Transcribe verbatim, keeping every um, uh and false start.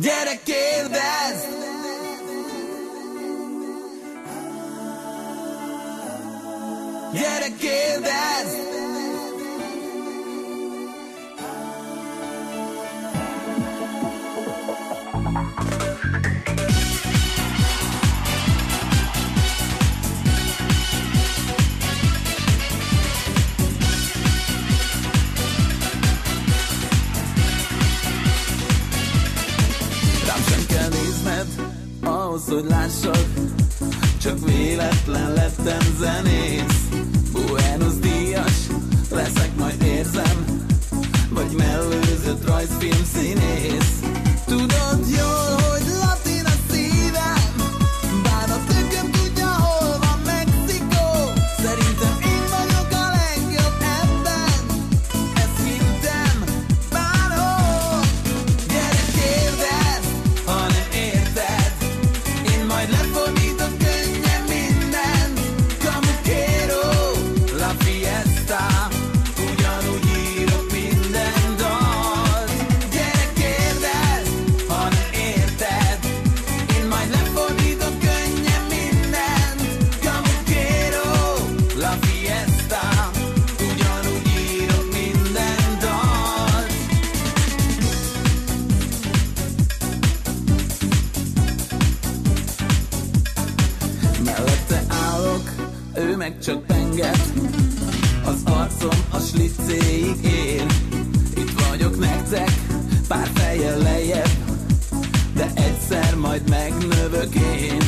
Gyere, kérdezd! Gyere, kérdezd! Rám sem kell nézned, ahhoz, hogy lássad, csak véletlen lettem zenész. Buenos díjas leszek, majd érzem, vagy mellőzött rajzfilm színész. Tudod jól, hogy latin a szívem, bár a tököm tudja, hol van Mexikó. Szerintem én vagyok a legjobb ebben, ezt hittem bárhol. Gyere, kérdezd, ha nem érted, én majd lefordítok könnyen mindent. Como quiero la fiesta, ugyanúgy írok minden dalt. Gyere, kérdezd, ha nem érted, én majd lefordítok könnyen mindent. Como quiero la fiesta, ugyanúgy írok minden dalt. Mellette állok, ő meg csak penget, az arcom a slicéig ér. Itt vagyok nektek, pár fejjel lejjebb, de egyszer majd megnövök én.